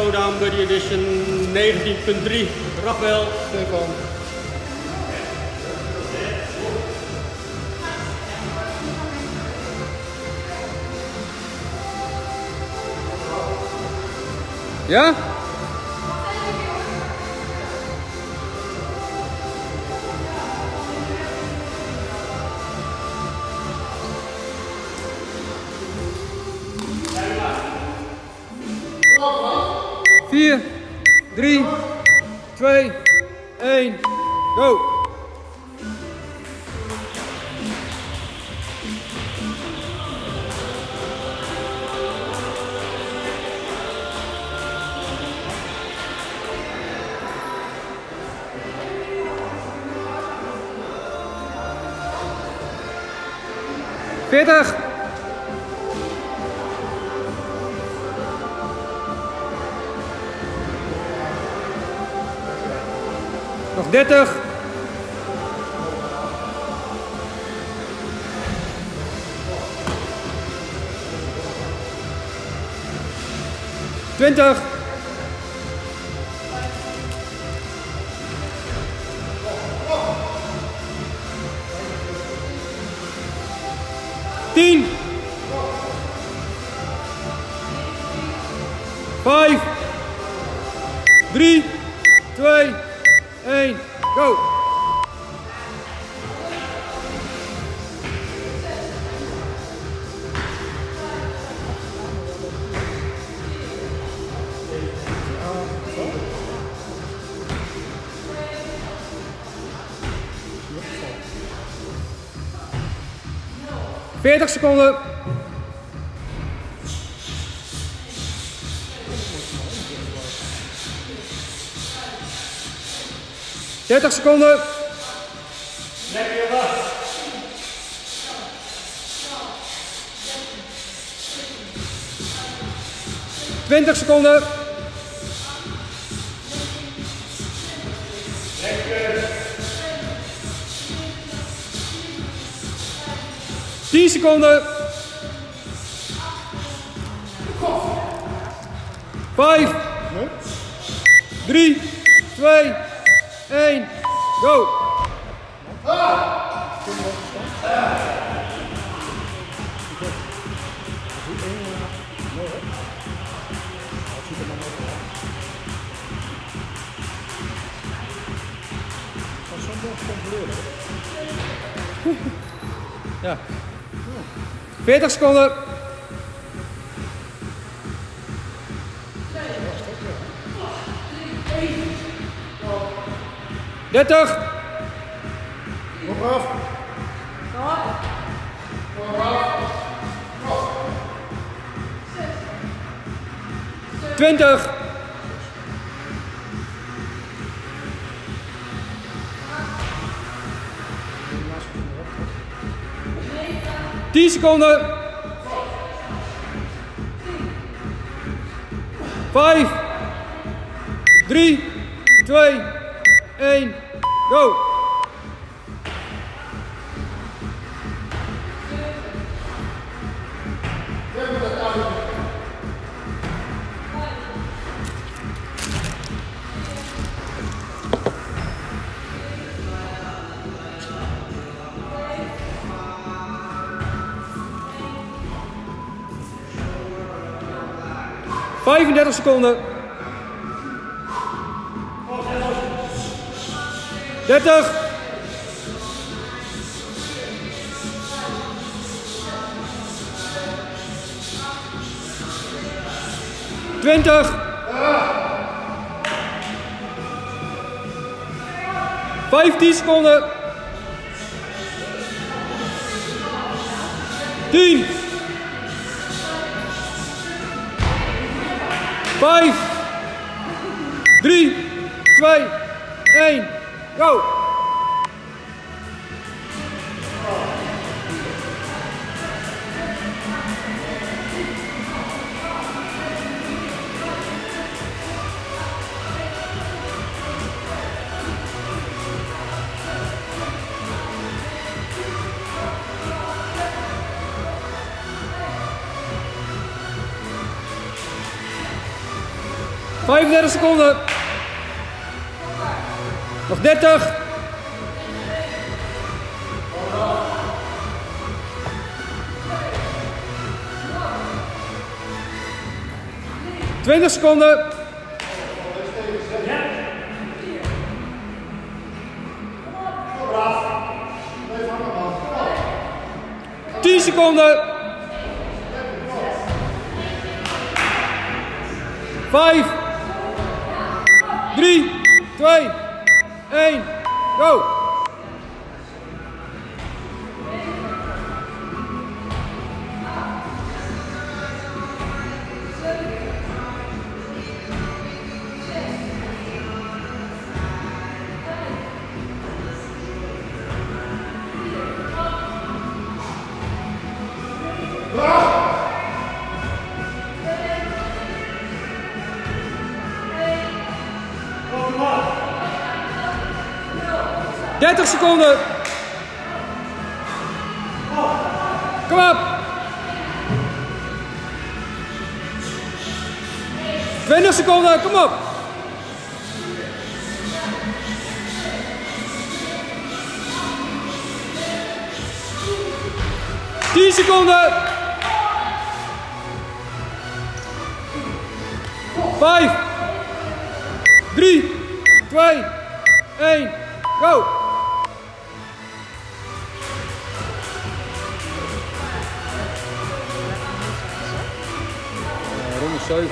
Throwdown Buddy Edition 19.3. Rafael. Stefan. Ja? Vier, 3, 2, 1, go! Veertig. Nog 30. Twintig. Tien. 5, 3, 2, 1, go! Veertig seconden. Dertig seconden. Lekker wacht. 20 seconden. Lekker. 10 seconden. 5, 3, 2, 1, go! Ja. 40 seconden. 30. Nog af. 20. 10 seconden. 5, 3, 2, 1, go! Oh, 35 seconden. 30. 20. 15 seconden. 10. 5, 3, 2, 1, go! 35 seconden. Nog 30. ...20 seconden. 10 seconden. 5, 3, 2, 1, go! ...30 seconden. Kom op. 20 seconden, kom op. 10 seconden. 5, 3, 2, 1, go! Ronde 7.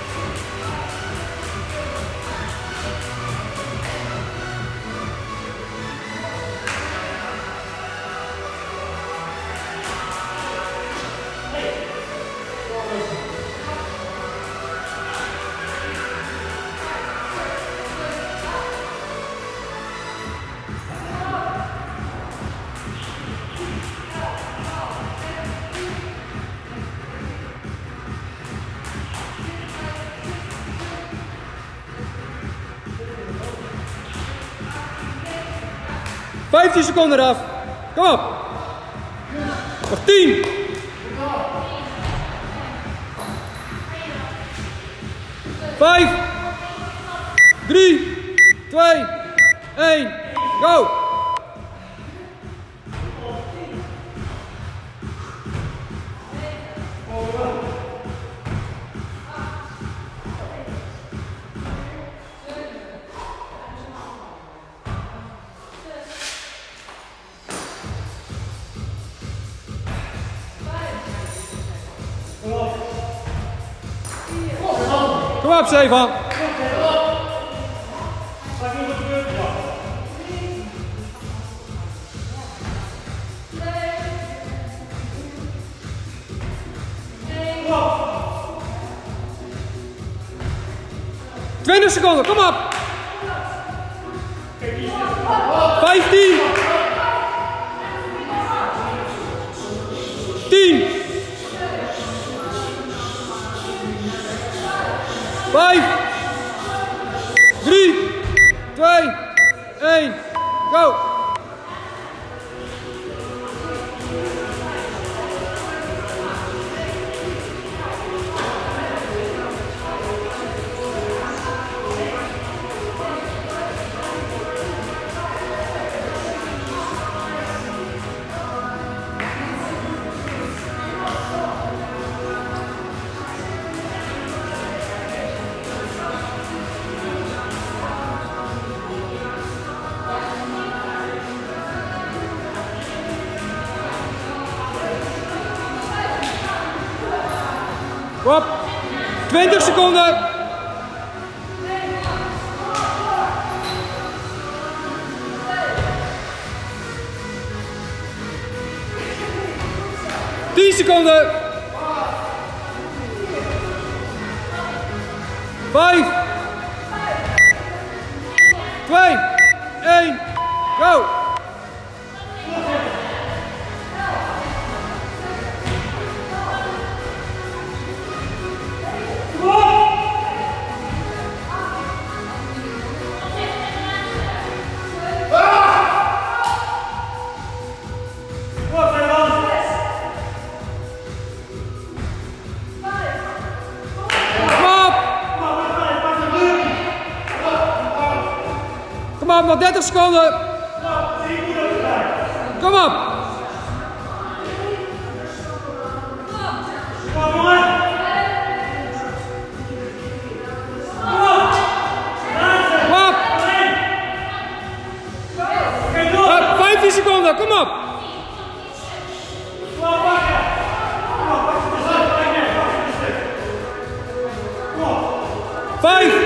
...15 seconden eraf. Kom op. Nog 10. 5, 3, 2, 1, go! Kom op, Stefan. ...20 seconden, kom op. 15. 10. 5, 3, 2, 1, go! Op, 20 seconden. 10 seconden. 5, 2, 1, go! op, nog 30 seconden. Kom op. Kom op. 15 seconden, kom op. 5.